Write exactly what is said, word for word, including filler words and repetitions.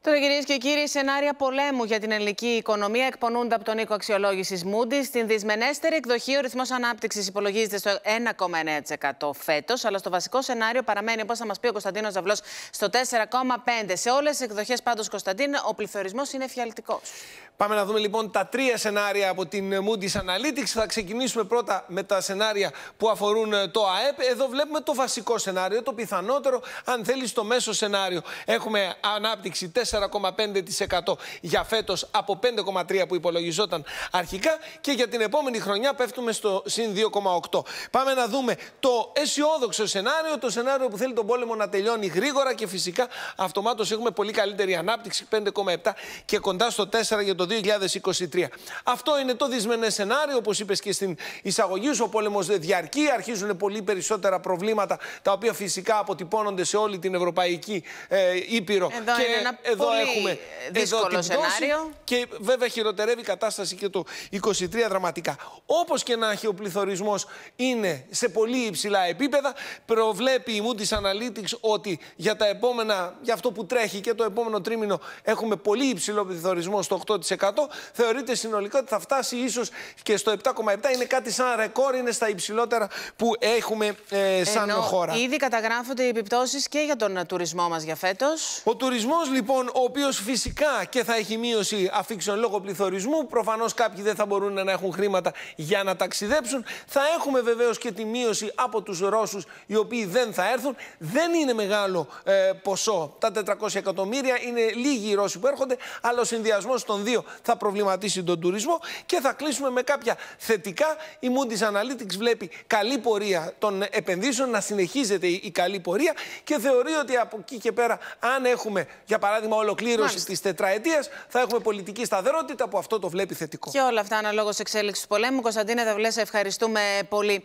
Τώρα, κυρίες και κύριοι, σενάρια πολέμου για την ελληνική οικονομία εκπονούνται από τον οίκο αξιολόγησης Moody's. Στην δυσμενέστερη εκδοχή, ο ρυθμός ανάπτυξης υπολογίζεται στο ένα κόμμα εννέα τοις εκατό φέτος, αλλά στο βασικό σενάριο παραμένει, όπως θα μας πει ο Κωνσταντίνος Ζαυλός, στο τέσσερα κόμμα πέντε τοις εκατό. Σε όλες τις εκδοχές, πάντως, Κωνσταντίνε, ο πληθωρισμός είναι εφιαλτικός. Πάμε να δούμε λοιπόν τα τρία σενάρια από την Moody's Analytics. Θα ξεκινήσουμε πρώτα με τα σενάρια που αφορούν το ΑΕΠ. Εδώ βλέπουμε το βασικό σενάριο, το πιθανότερο, αν θέλει, στο μέσο σενάριο. Έχουμε ανάπτυξη τέσσερα κόμμα πέντε τοις εκατό για φέτος από πέντε κόμμα τρία που υπολογιζόταν αρχικά, και για την επόμενη χρονιά πέφτουμε στο συν δύο κόμμα οκτώ. Πάμε να δούμε το αισιόδοξο σενάριο, το σενάριο που θέλει τον πόλεμο να τελειώνει γρήγορα και φυσικά αυτομάτως έχουμε πολύ καλύτερη ανάπτυξη, πέντε κόμμα επτά και κοντά στο τέσσερα για το δύο χιλιάδες είκοσι τρία. Αυτό είναι το δυσμενές σενάριο, όπως είπες και στην εισαγωγή σου. Ο πόλεμος διαρκεί, αρχίζουν πολύ περισσότερα προβλήματα, τα οποία φυσικά αποτυπώνονται σε όλη την Ευρωπαϊκή ε, Ήπειρο. Εδώ και είναι ένα εδώ πολύ έχουμε δύσκολο εδώ σενάριο. Και βέβαια χειροτερεύει η κατάσταση και το είκοσι τρία δραματικά. Όπως και να έχει, ο πληθωρισμός είναι σε πολύ υψηλά επίπεδα. Προβλέπει η Moody's Analytics ότι για τα επόμενα, για αυτό που τρέχει και το επόμενο τρίμηνο, έχουμε πολύ υψηλό πληθωρισμό στο οκτώ τοις εκατό. Θεωρείται συνολικά ότι θα φτάσει ίσως και στο επτά κόμμα επτά. Είναι κάτι σαν ρεκόρ, είναι στα υψηλότερα που έχουμε ε, σαν Ενώ χώρα. Ήδη καταγράφονται οι επιπτώσεις και για τον τουρισμό μας για φέτος. Ο τουρισμός λοιπόν, ο οποίος φυσικά και θα έχει μείωση αφήξεων λόγω πληθωρισμού, προφανώς κάποιοι δεν θα μπορούν να έχουν χρήματα για να ταξιδέψουν. Θα έχουμε βεβαίως και τη μείωση από τους Ρώσους, οι οποίοι δεν θα έρθουν. Δεν είναι μεγάλο ε, ποσό, τα τετρακόσια εκατομμύρια, είναι λίγοι οι Ρώσοι που έρχονται, αλλά ο συνδυασμός των δύο θα προβληματίσει τον τουρισμό. Και θα κλείσουμε με κάποια θετικά. Η Moody's Analytics βλέπει καλή πορεία των επενδύσεων, να συνεχίζεται η καλή πορεία, και θεωρεί ότι από εκεί και πέρα, αν έχουμε για παράδειγμα ολοκλήρωση της τετραετίας, θα έχουμε πολιτική σταθερότητα, που αυτό το βλέπει θετικό. Και όλα αυτά αναλόγως εξέλιξης του πολέμου. Κωνσταντίνε Ζαυλέ, ευχαριστούμε πολύ.